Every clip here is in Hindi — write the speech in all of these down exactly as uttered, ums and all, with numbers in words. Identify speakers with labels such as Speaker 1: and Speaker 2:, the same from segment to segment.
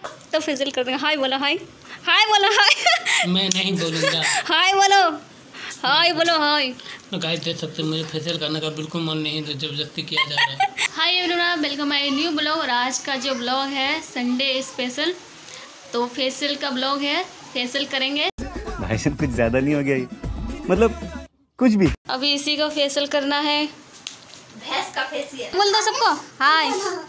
Speaker 1: तो फेशियल कर देंगे। हाय बोलो, हाय हाय बोलो, हाय।
Speaker 2: मैं नहीं बोलूँगा।
Speaker 1: हाय बोलो, हाय बोलो, हाय।
Speaker 2: तो गाइस देख सकते हैं मुझे फेशियल करने का बिल्कुल मन नहीं है, जबरदस्ती किया जा रहा है।
Speaker 1: Hi everyone, welcome my new blog. और आज का जो ब्लॉग है संडे स्पेशल, तो फेशियल का ब्लॉग है। फेशियल करेंगे।
Speaker 3: भाई साहब कुछ ज़्यादा नहीं हो गया ये? मतलब कुछ भी।
Speaker 1: अभी इसी का फेशियल करना है।
Speaker 4: भैंस का फेशियल
Speaker 1: बोल दो सबको हाय।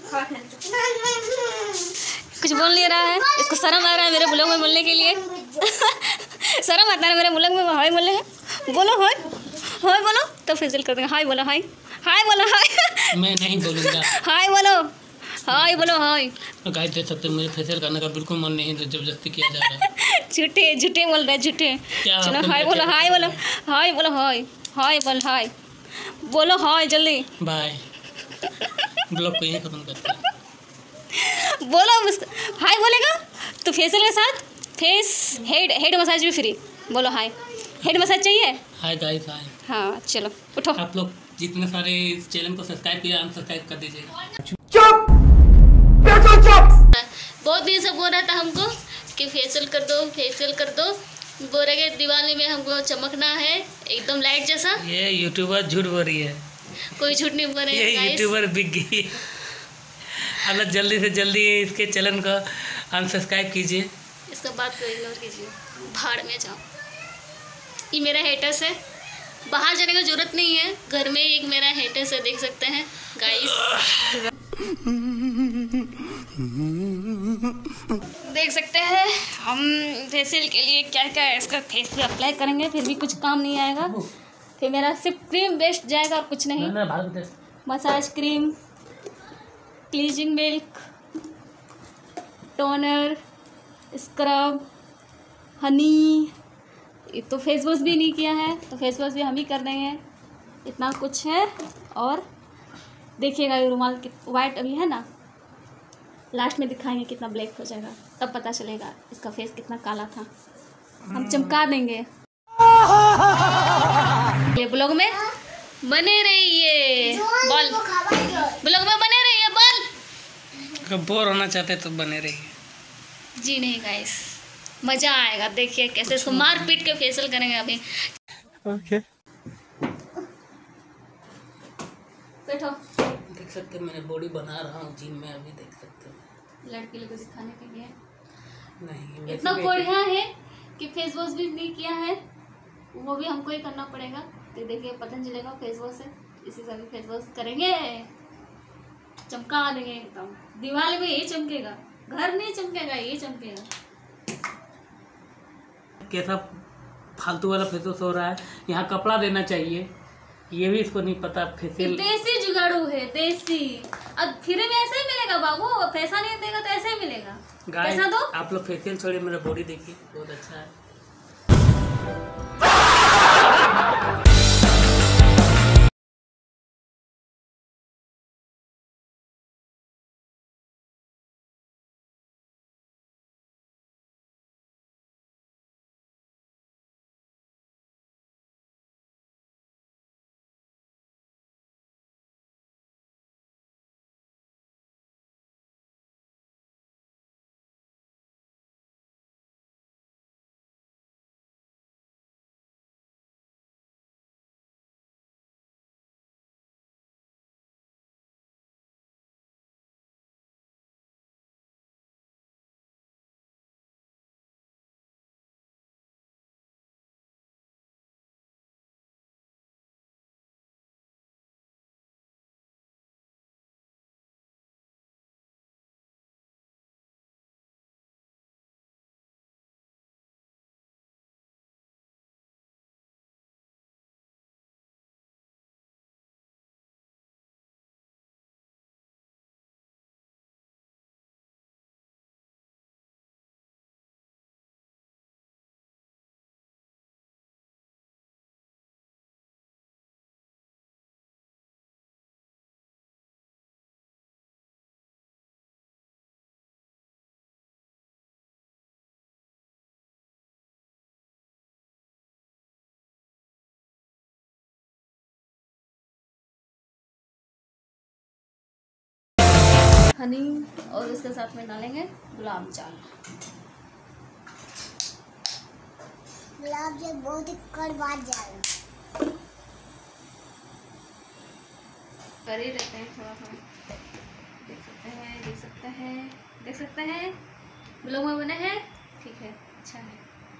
Speaker 1: कुछ बोल नहीं रहा है, इसको शर्म आ रहा है मेरे ब्लॉग में बोलने के लिए। शर्म आता है मेरे ब्लॉग में हाय बोलने का। बोलो हाय, हाय बोलो तो फेशियल कर देंगे। हाय बोलो, हाय हाय बोलो, हाय।
Speaker 2: मैं नहीं बोलूँगा।
Speaker 1: हाय बोलो, हाय बोलो, हाय।
Speaker 2: तो गाइस देख सकते हैं मुझे फेशियल करने का बिल्कुल मन नहीं है, जबरदस्ती किया जा रहा है।
Speaker 1: झूठे झूठे बोल रहे, झूठे।
Speaker 2: क्या
Speaker 1: चलो
Speaker 2: आपको
Speaker 1: हाय
Speaker 2: मैं
Speaker 1: बोलो,
Speaker 2: क्या
Speaker 1: हाय बोलो,
Speaker 2: बताऊं?
Speaker 1: हाय बोलो, हाय हाय बोल, हाय बोलो, हाय जल्दी
Speaker 2: बाय। ब्लॉग को यहीं खत्म करते हैं।
Speaker 1: बोलो। हाय बोलेगा तो फेशियल के साथ फेस हेड हेड मसाज भी फ्री। बोलो हाय, हेड मसाज चाहिए।
Speaker 2: Hi guys, hi.
Speaker 1: हाँ चलो उठो।
Speaker 2: आप लोग जितने सारे इस चैनल को सब्सक्राइब किया अनसब्सक्राइब कर दीजिएगा।
Speaker 3: चुप, बिल्कुल चुप।
Speaker 1: बहुत दिन से बोल रहा था हमको कि फेशियल कर दो, फेशियल कर दो। बोल रहे कि दिवाली में हमको चमकना है एकदम लाइट जैसा।
Speaker 2: ये यूट्यूबर झूठ बोल रही है।
Speaker 1: कोई झूठ नहीं बोल रहे
Speaker 2: ये
Speaker 1: हैं गाइस।
Speaker 2: यूट्यूबर बिक गई। अब जल्दी से जल्दी इसके चैनल को अनसब्सक्राइब कीजिए।
Speaker 1: इसका बात को इग्नोर कीजिए, भाड़ में जाओ। ये मेरा हेटर्स है, बाहर जाने की जरूरत नहीं है, घर में एक मेरा हेटर्स है, देख सकते हैं गाइस। देख सकते हैं हम फेशियल के लिए क्या क्या इसका फेस पे अप्लाई करेंगे, फिर भी कुछ काम नहीं आएगा। फिर मेरा सिर्फ क्रीम वेस्ट जाएगा और कुछ नहीं। Massage cream, cleansing milk, toner, scrub, honey. ये तो फेस वॉश भी नहीं किया है, तो फेस वॉश भी हम ही कर देंगे। इतना कुछ है। और देखिएगा ये रुमाल वाइट अभी है ना, लास्ट में दिखाएंगे कितना ब्लैक हो जाएगा, तब पता चलेगा इसका फेस कितना काला था। हम चमका देंगे। ये ब्लॉग में बने रहिए, बॉल ब्लॉग में बने रहिए, बॉल।
Speaker 2: अगर बोर होना चाहते तो बने रहिए।
Speaker 1: जी नहीं गाइस, मजा आएगा। देखिए कैसे इसको मार पीट के फेशियल करेंगे अभी।
Speaker 3: ओके।
Speaker 1: बैठो।
Speaker 2: देख सकते हैं मैंने बॉडी बना रहा हूँ जिम में, अभी देख सकते हैं।
Speaker 1: लड़की लोग को दिखाने के लिए
Speaker 2: नहीं
Speaker 1: इतना बढ़िया है कि फेस वॉश भी नहीं किया है, वो भी हमको ही करना पड़ेगा। तो देखिए पता नहीं चलेगा फेस वॉश है, इसी से भी फेस वॉश करेंगे, चमका देंगे एकदम। दिवाली में ये चमकेगा, घर नहीं चमकेगा, ये चमकेगा।
Speaker 2: कैसा फालतू वाला फेस वॉश हो रहा है। यहाँ कपड़ा देना चाहिए, ये भी इसको नहीं पता। फेशियल
Speaker 1: देसी जुगाड़ू है, देसी। अब फ्री में ऐसे ही मिलेगा बाबू, पैसा नहीं देगा तो ऐसे ही मिलेगा। पैसा दो।
Speaker 2: आप लोग फेशियल छोड़िए, मेरा बॉडी देखिए बहुत अच्छा है।
Speaker 1: हनी और उसके साथ में डालेंगे गुलाब जामुन।
Speaker 4: गुलाब जामुन बहुत ही कड़वा जाए।
Speaker 1: कर ही रहते हैं थोड़ा थोड़ा। देख सकते हैं देख सकते हैं देख सकते हैं ब्लॉग में बने हैं। ठीक है, अच्छा है।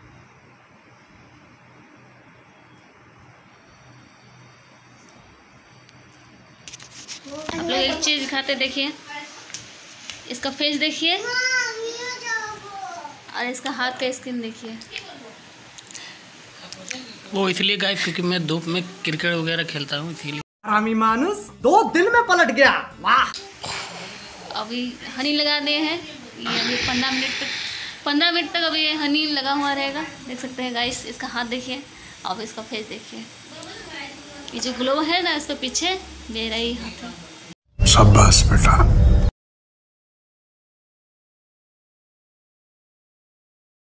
Speaker 1: आप लोग एक चीज़ दिखाते देखिए, इसका फेस देखिए और इसका हाथ का स्किन देखिए।
Speaker 2: वो इसलिए गाइस क्योंकि मैं धूप में क्रिकेट वगैरह खेलता हूँ, इसीलिए।
Speaker 5: आरामी मानुस दो दिन में पलट गया, वाह।
Speaker 1: अभी हनी लगा दिए हैं, ये अभी पंद्रह मिनट तक पंद्रह मिनट तक अभी ये हनी लगा हुआ रहेगा। देख सकते हैं गाइस, इसका हाथ देखिए और इसका फेस देखिए। ये जो ग्लो है ना, इसके पीछे मेरा ही हाथ है।
Speaker 6: शाबाश बेटा।